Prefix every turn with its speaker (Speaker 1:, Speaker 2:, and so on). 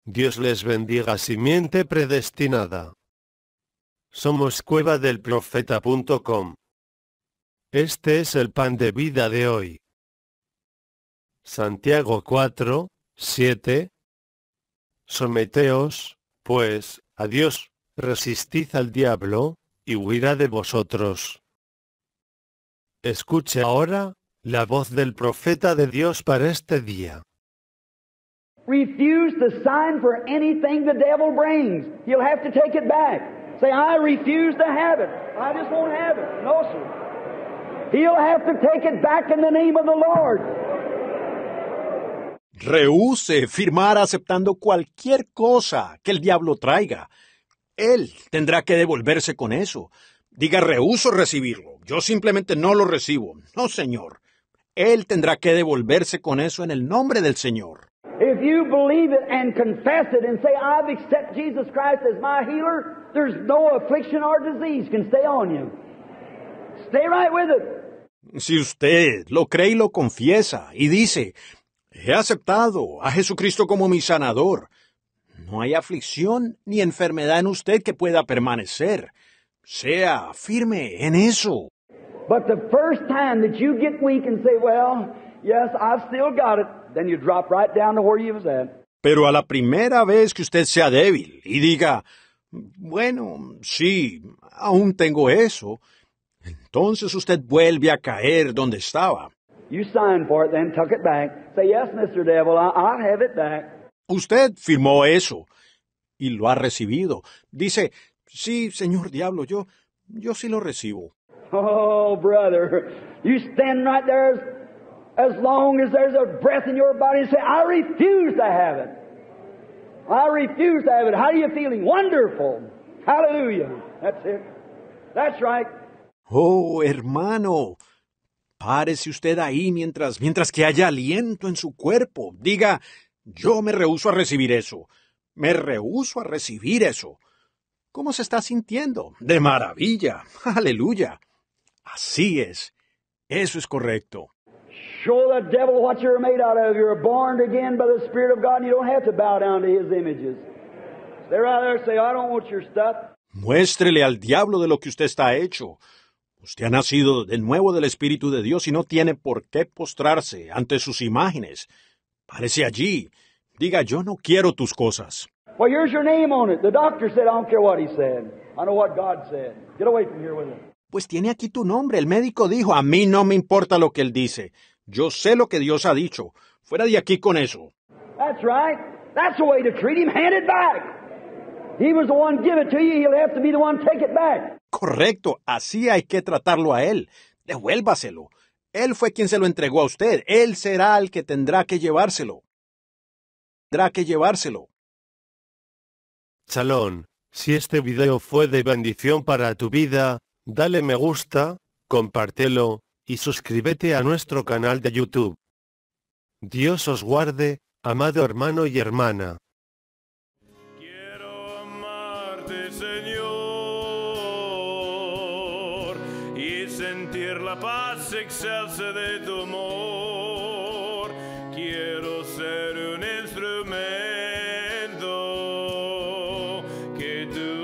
Speaker 1: Dios les bendiga, simiente predestinada. Somos cuevadelprofeta.com. Este es el pan de vida de hoy. Santiago 4, 7. Someteos, pues, a Dios, resistid al diablo, y huirá de vosotros. Escuche ahora la voz del profeta de Dios para este día.
Speaker 2: Refuse to sign for anything the devil brings. He'll have to take it back. Say, I refuse to have it. I just won't have it. No, sir. He'll have to take it back in the name of the Lord.
Speaker 3: Rehúse firmar aceptando cualquier cosa que el diablo traiga. Él tendrá que devolverse con eso. Diga, rehúso recibirlo. Yo simplemente no lo recibo. No, Señor. Él tendrá que devolverse con eso en el nombre del Señor.
Speaker 2: If you believe it and confess it and say, I've accepted Jesus Christ as my healer, there's no affliction or disease can stay on you. Stay right with it.
Speaker 3: Si usted lo cree y lo confiesa y dice, he aceptado a Jesucristo como mi sanador, no hay aflicción ni enfermedad en usted que pueda permanecer. Sea firme en eso.
Speaker 2: But the first time that you get weak and say, well, yes, I've still got it, then you drop right down to where you was at.
Speaker 3: Pero a la primera vez que usted sea débil y diga, bueno, sí, aún tengo eso, entonces usted vuelve a caer donde estaba.
Speaker 2: You signed for it, then took it back. Say, yes, Mr. Devil, I'll have it back.
Speaker 3: Usted firmó eso y lo ha recibido. Dice, sí, señor diablo, yo sí lo recibo.
Speaker 2: Oh, brother, you stand right there as long as there's a breath in your body and say, I refuse to have it. I refuse to have it. How are you feeling? Wonderful. Hallelujah. That's it. That's right.
Speaker 3: Oh, hermano, párese usted ahí mientras que haya aliento en su cuerpo. Diga, yo me rehúso a recibir eso. Me rehúso a recibir eso. ¿Cómo se está sintiendo? De maravilla. Aleluya. Así es. Eso es correcto.
Speaker 2: Show the devil what you're made out of. You're born again by the Spirit of God and you don't have to bow down to His images. Stay right there and say, I don't want your stuff.
Speaker 3: Muéstrele al diablo de lo que usted está hecho. Usted ha nacido de nuevo del Espíritu de Dios y no tiene por qué postrarse ante sus imágenes. Párese allí. Diga, yo no quiero tus cosas.
Speaker 2: Well, here's your name on it. The doctor said, I don't care what he said. I know what God said. Get away from here with it.
Speaker 3: Pues tiene aquí tu nombre. El médico dijo, a mí no me importa lo que él dice. Yo sé lo que Dios ha dicho. Fuera de aquí con eso.
Speaker 2: That's right. That's the way to treat him. Hand it back. He was the one give it to you. He'll have to be the one take it back.
Speaker 3: Correcto. Así hay que tratarlo a él. Devuélvaselo. Él fue quien se lo entregó a usted. Él será el que tendrá que llevárselo.
Speaker 1: Shalom. Si este video fue de bendición para tu vida, dale me gusta, compártelo, y suscríbete a nuestro canal de YouTube. Dios os guarde, amado hermano y hermana.
Speaker 4: Quiero amarte, Señor, y sentir la paz excelsa de tu amor. Quiero ser un instrumento que tú